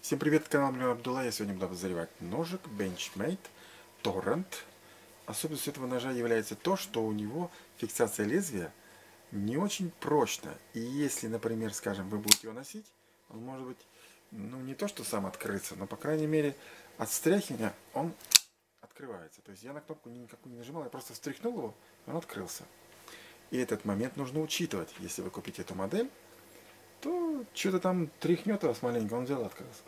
Всем привет, канал Миллион Абдулла. Я сегодня буду обозревать ножик Benchmade Torrent. Особенностью этого ножа является то, что у него фиксация лезвия не очень прочная. И если, например, скажем, вы будете его носить, он может быть, не то что сам открыться, но, по крайней мере, от встряхивания он открывается. То есть я на кнопку никакую не нажимал, я просто встряхнул его, и он открылся. И этот момент нужно учитывать. Если вы купите эту модель, то что-то там тряхнет вас маленько, он взял и открылся.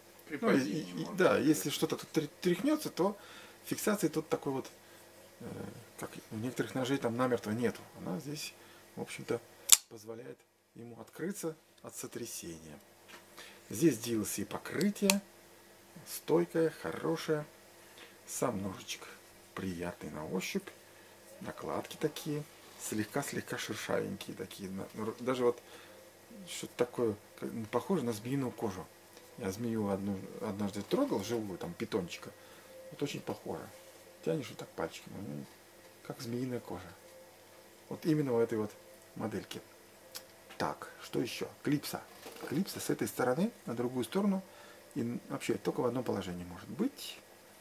Да, если что-то тут тряхнется, то фиксации тут такой вот, как у некоторых ножей там намертво нету. Она здесь, в общем-то, позволяет ему открыться от сотрясения. Здесь DLC покрытие, стойкое, хорошее. Сам ножичек приятный на ощупь. Накладки такие, слегка-слегка шершавенькие такие. Даже вот что-то такое, похоже на змеиную кожу. Я змею однажды трогал, живую, там, питончика. Вот очень похоже. Тянешь вот так пальчиком, как змеиная кожа. Вот именно у этой вот модельки. Так, что еще? Клипса. Клипса с этой стороны на другую сторону. И вообще только в одном положении может быть.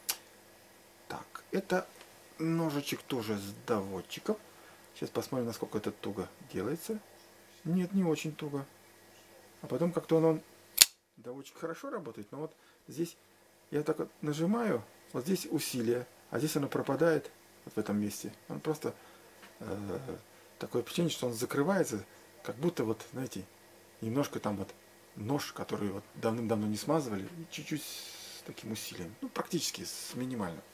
Так, это ножичек тоже с доводчиком. Сейчас посмотрим, насколько это туго делается. Нет, не очень туго. А потом как-то он доводчик хорошо работает, но вот здесь я так вот нажимаю, вот здесь усилие, а здесь оно пропадает вот в этом месте. Он просто такое впечатление, что он закрывается, как будто вот, знаете, немножко там вот нож, который вот давным-давно не смазывали, чуть-чуть с таким усилием, ну практически с минимальным.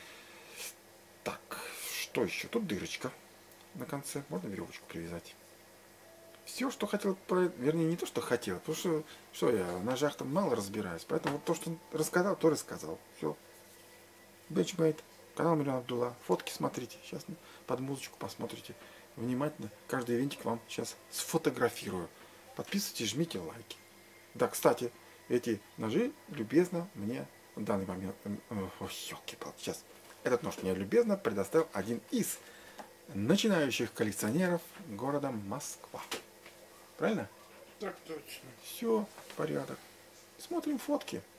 Так, что еще? Тут дырочка на конце, можно веревочку привязать. Все, что хотел, вернее, не то, что хотел, потому что я в ножах там мало разбираюсь, поэтому вот то, что он рассказал, то рассказал. Все. Benchmade, канал Миллион Абдулла, фотки смотрите, сейчас под музычку посмотрите внимательно. Каждый винтик вам сейчас сфотографирую. Подписывайтесь, жмите лайки. Да, кстати, эти ножи любезно мне в данный момент, елки-палки, сейчас, этот нож мне любезно предоставил один из начинающих коллекционеров города Москва. Правильно? Так точно. Все, порядок. Смотрим фотки.